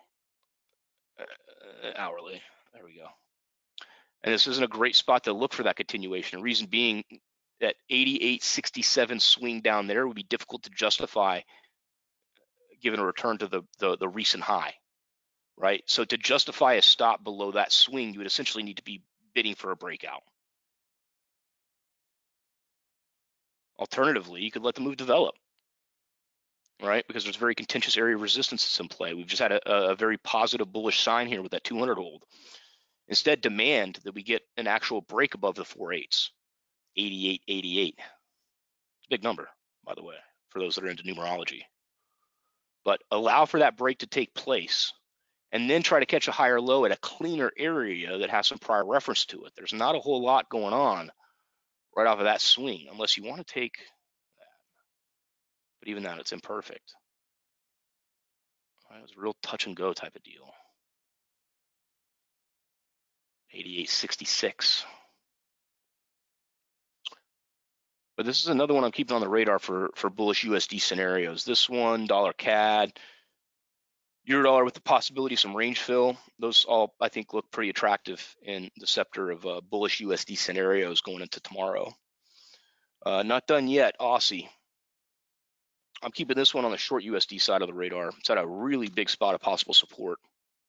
hourly. There we go. And this isn't a great spot to look for that continuation. Reason being that 88.67 swing down there would be difficult to justify given a return to the recent high, right? So to justify a stop below that swing, you would essentially need to be bidding for a breakout. Alternatively, you could let the move develop, right? Because there's very contentious area of resistance that's in play. We've just had a very positive bullish sign here with that 200 hold. Instead, demand that we get an actual break above the 4/8s, 88.88. It's a big number, by the way, for those that are into numerology. But allow for that break to take place and then try to catch a higher low at a cleaner area that has some prior reference to it. There's not a whole lot going on right off of that swing unless you want to take that. But even that, it's imperfect. It was a real touch and go type of deal. 88.66. But this is another one I'm keeping on the radar for bullish USD scenarios. This one, dollar CAD, euro dollar with the possibility of some range fill. Those all, I think, look pretty attractive in the scepter of bullish USD scenarios going into tomorrow. Not done yet, Aussie. I'm keeping this one on the short USD side of the radar. It's at a really big spot of possible support.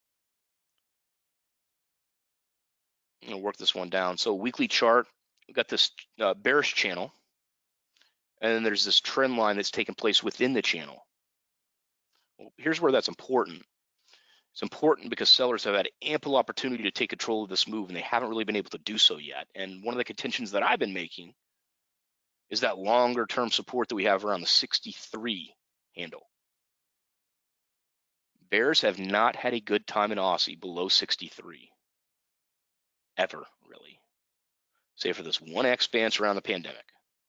I'm gonna work this one down. So weekly chart, we've got this bearish channel, and then there's this trend line that's taking place within the channel. Well, here's where that's important. It's important because sellers have had ample opportunity to take control of this move, and they haven't really been able to do so yet. And one of the contentions that I've been making is that longer term support that we have around the 63 handle. Bears have not had a good time in Aussie below 63 ever, really, save for this one X bounce around the pandemic.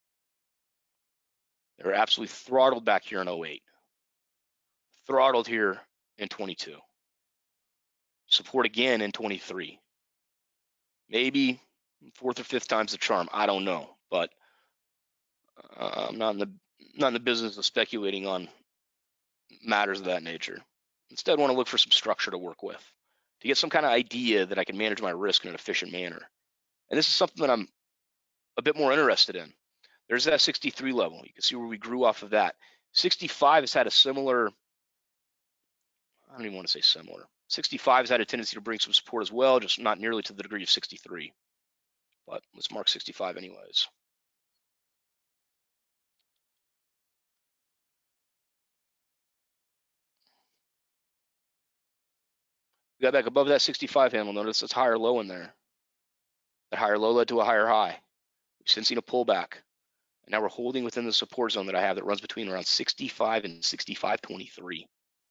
They were absolutely throttled back here in 08, throttled here in 22, support again in 23. Maybe fourth or fifth time's the charm. I don't know, but I'm not in the business of speculating on matters of that nature. Instead, I want to look for some structure to work with, to get some kind of idea that I can manage my risk in an efficient manner. And this is something that I'm a bit more interested in. There's that 63 level. You can see where we grew off of that. 65 has had a similar, I don't even want to say similar. 65 has had a tendency to bring some support as well, just not nearly to the degree of 63. But let's mark 65 anyways. We got back above that 65 handle. Notice it's higher low in there. That higher low led to a higher high. We've since seen a pullback. And now we're holding within the support zone that I have that runs between around 65 and 65.23.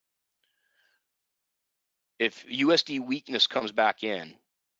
If USD weakness comes back in,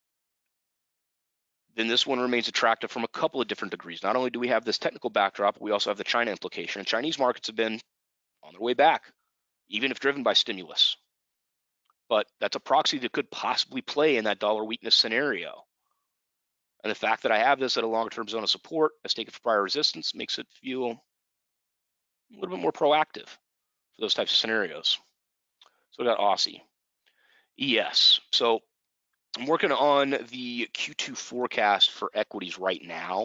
then this one remains attractive from a couple of different degrees. Not only do we have this technical backdrop, we also have the China implication. And Chinese markets have been on their way back, even if driven by stimulus. But that's a proxy that could possibly play in that dollar weakness scenario. And the fact that I have this at a longer-term zone of support, as taken for prior resistance, makes it feel a little bit more proactive for those types of scenarios. So we got Aussie. ES. So I'm working on the Q2 forecast for equities right now,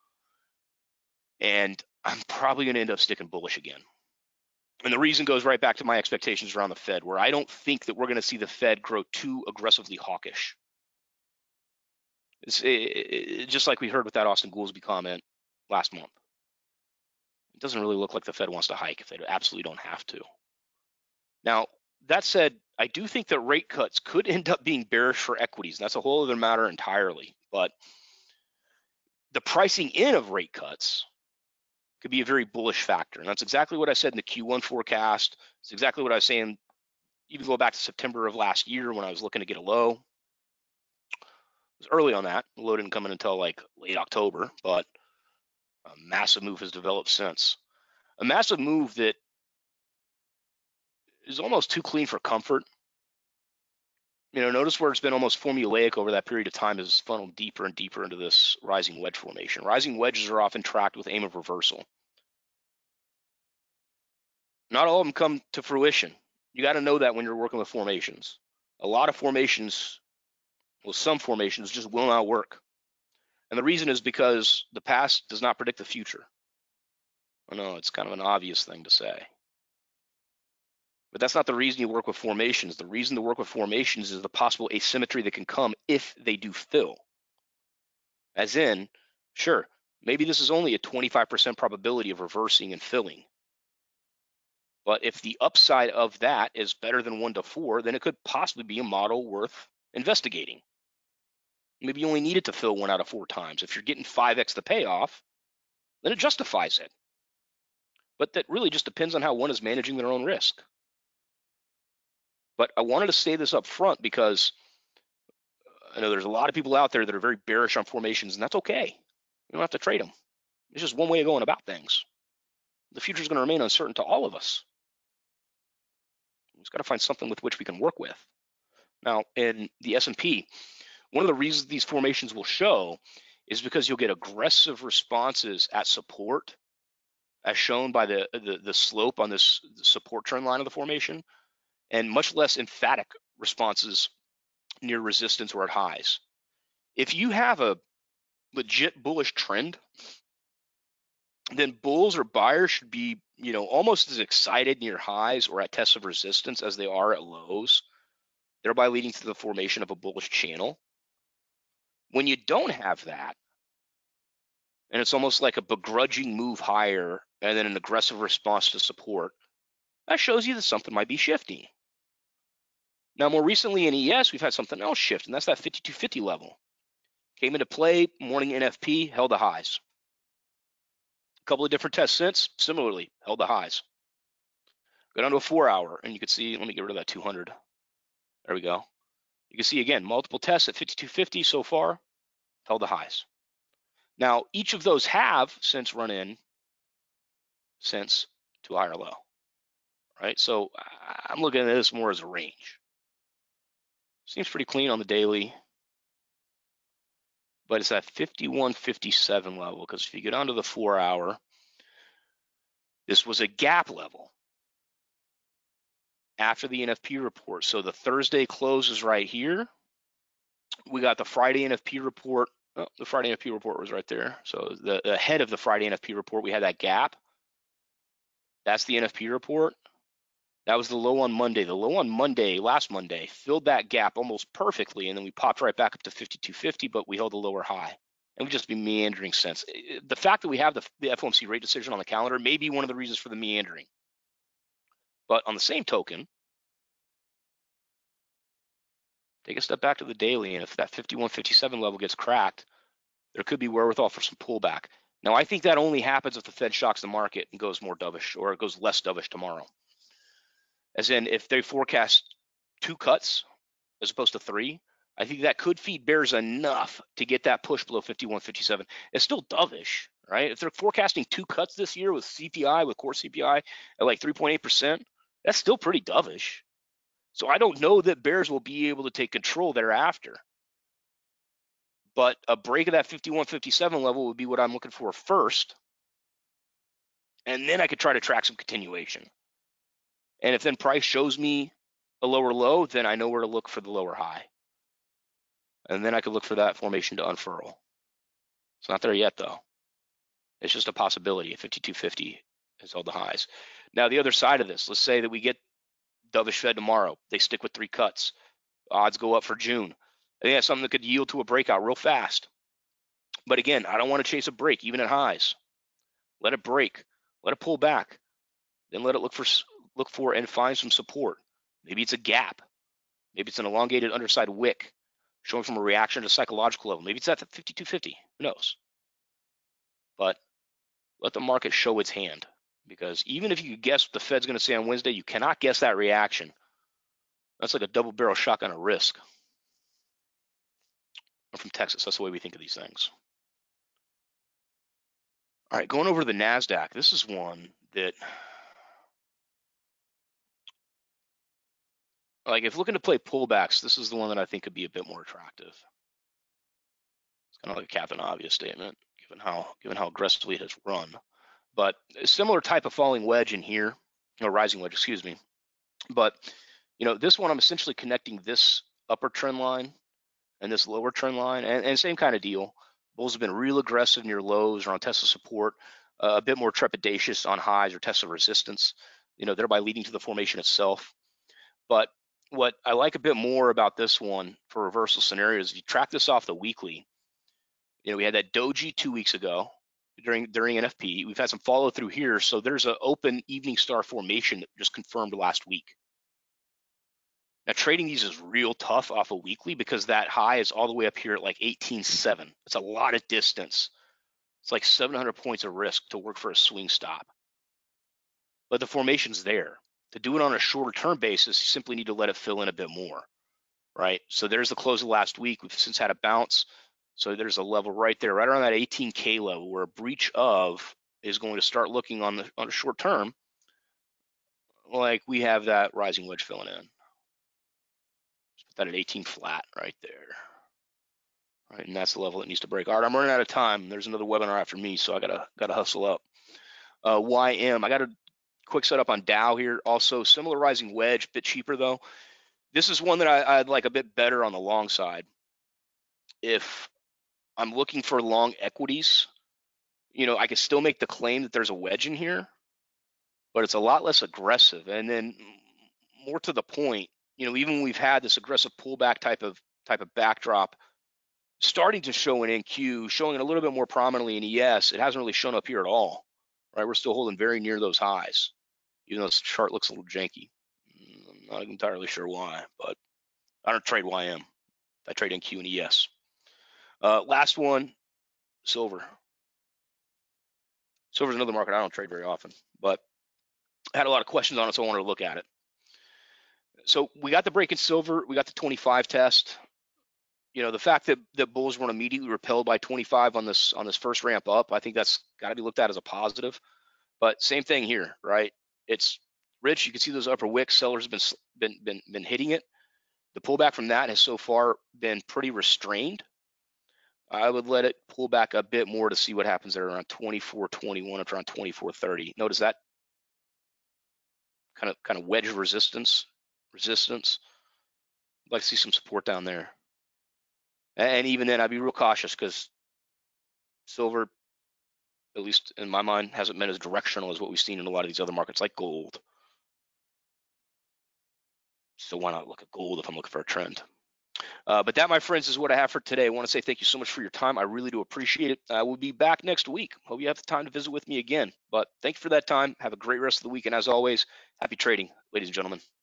and I'm probably going to end up sticking bullish again. And the reason goes right back to my expectations around the Fed, where I don't think that we're going to see the Fed grow too aggressively hawkish. It's just like we heard with that Austin Goolsbee comment last month. It doesn't really look like the Fed wants to hike if they absolutely don't have to. Now, that said, I do think that rate cuts could end up being bearish for equities. And that's a whole other matter entirely. But the pricing in of rate cuts could be a very bullish factor. And that's exactly what I said in the Q1 forecast. It's exactly what I was saying even go back to September of last year when I was looking to get a low. It was early on that. The low didn't come in until like late October, but a massive move has developed since. A massive move that is almost too clean for comfort. You know, notice where it's been almost formulaic over that period of time is funneled deeper and deeper into this rising wedge formation. Rising wedges are often tracked with aim of reversal. Not all of them come to fruition. You got to know that when you're working with formations. A lot of formations, well, some formations just will not work. And the reason is because the past does not predict the future. I know it's kind of an obvious thing to say. But that's not the reason you work with formations. The reason to work with formations is the possible asymmetry that can come if they do fill. As in, sure, maybe this is only a 25% probability of reversing and filling. But if the upside of that is better than 1 to 4, then it could possibly be a model worth investigating. Maybe you only need it to fill 1 out of 4 times. If you're getting 5x the payoff, then it justifies it. But that really just depends on how one is managing their own risk. But I wanted to say this up front because I know there's a lot of people out there that are very bearish on formations, and that's okay. You don't have to trade them. It's just one way of going about things. The future is going to remain uncertain to all of us. We've just got to find something with which we can work with. Now, in the S&P, one of the reasons these formations will show is because you'll get aggressive responses at support, as shown by the slope on this support trend line of the formation, and much less emphatic responses near resistance or at highs. If you have a legit bullish trend, then bulls or buyers should be, almost as excited near highs or at tests of resistance as they are at lows, thereby leading to the formation of a bullish channel. When you don't have that, and it's almost like a begrudging move higher and then an aggressive response to support, that shows you that something might be shifting. Now, more recently in ES, we've had something else shift, and that's that 5250 level. Came into play, morning NFP, held the highs. A couple of different tests since, similarly, held the highs. Go down to a 4 hour, and you can see, let me get rid of that 200. There we go. You can see, again, multiple tests at 5250 so far, held the highs. Now, each of those have since run in since to a higher low, right? So I'm looking at this more as a range. Seems pretty clean on the daily, but it's that 51.57 level, because if you get onto the 4 hour, this was a gap level after the NFP report. So the Thursday close is right here. We got the Friday NFP report. Oh, the Friday NFP report was right there. So the ahead of the Friday NFP report, we had that gap. That's the NFP report. That was the low on Monday. The low on Monday, last Monday, filled that gap almost perfectly, and then we popped right back up to 52.50, but we held a lower high. And we just be meandering since. The fact that we have the FOMC rate decision on the calendar may be one of the reasons for the meandering. But on the same token, take a step back to the daily, and if that 51.57 level gets cracked, there could be wherewithal for some pullback. Now, I think that only happens if the Fed shocks the market and goes more dovish, or it goes less dovish tomorrow. As in, if they forecast 2 cuts as opposed to 3, I think that could feed bears enough to get that push below 51.57. It's still dovish, right? If they're forecasting 2 cuts this year with CPI, with core CPI at like 3.8%, that's still pretty dovish. So I don't know that bears will be able to take control thereafter. But a break of that 51.57 level would be what I'm looking for first. And then I could try to track some continuation. And if then price shows me a lower low, then I know where to look for the lower high. And then I could look for that formation to unfurl. It's not there yet, though. It's just a possibility. At 52.50 has held the highs. Now, the other side of this, let's say that we get dovish Fed tomorrow. They stick with 3 cuts. Odds go up for June. I think that's something that could yield to a breakout real fast. But again, I don't want to chase a break, even at highs. Let it break. Let it pull back. Then let it look for and find some support. Maybe it's a gap. Maybe it's an elongated underside wick showing from a reaction to psychological level. Maybe it's at the 52.50. Who knows? But let the market show its hand, because even if you could guess what the Fed's going to say on Wednesday, you cannot guess that reaction. That's like a double barrel shotgun of risk. I'm from Texas. That's the way we think of these things. All right, going over to the NASDAQ. This is one that, like, if looking to play pullbacks, this is the one that I think could be a bit more attractive. It's kind of like a Captain Obvious statement, given how aggressively it has run. But a similar type of falling wedge in here, or rising wedge, excuse me. But this one, I'm essentially connecting this upper trend line and this lower trend line, and same kind of deal. Bulls have been real aggressive near lows or on Tesla support, a bit more trepidatious on highs or Tesla resistance, thereby leading to the formation itself. But what I like a bit more about this one for reversal scenarios, if you track this off the weekly, we had that doji 2 weeks ago during NFP. We've had some follow through here. So there's an open evening star formation that just confirmed last week. Now, trading these is real tough off a weekly because that high is all the way up here at like 18.7. It's a lot of distance. It's like 700 points of risk to work for a swing stop. But the formation's there. To do it on a shorter term basis, you simply need to let it fill in a bit more, right? So there's the close of last week. We've since had a bounce. So there's a level right there, right around that 18K level, where a breach of is going to start looking on a short term like we have that rising wedge filling in. Just put that at 18 flat right there. All right, and that's the level it needs to break. All right, I'm running out of time. There's another webinar after me, so I gotta hustle up. YM, I got a quick setup on Dow here. Also, similar rising wedge, bit cheaper though. This is one that I'd like a bit better on the long side. If I'm looking for long equities, I can still make the claim that there's a wedge in here, but it's a lot less aggressive. And then more to the point, even when we've had this aggressive pullback type of backdrop starting to show in NQ, showing it a little bit more prominently in ES, it hasn't really shown up here at all, right? We're still holding very near those highs, even though this chart looks a little janky. I'm not entirely sure why, but I don't trade YM. I trade NQ and ES. Last one, silver. Silver's another market I don't trade very often, but I had a lot of questions on it, so I wanted to look at it. So we got the break in silver. We got the 25 test. You know, the fact that the bulls weren't immediately repelled by 25 on this first ramp up, I think that's got to be looked at as a positive. But same thing here, right? It's rich. You can see those upper wicks. Sellers have been hitting it. The pullback from that has so far been pretty restrained. I would let it pull back a bit more to see what happens there around 24.21 up around 24.30. Notice that kind of wedge resistance. I'd like to see some support down there. And even then, I'd be real cautious because silver, at least in my mind, hasn't been as directional as what we've seen in a lot of these other markets like gold. So why not look at gold if I'm looking for a trend? But that, my friends, is what I have for today. I want to say thank you so much for your time. I really do appreciate it. I will be back next week. Hope you have the time to visit with me again. But thank you for that time. Have a great rest of the week. And as always, happy trading, ladies and gentlemen.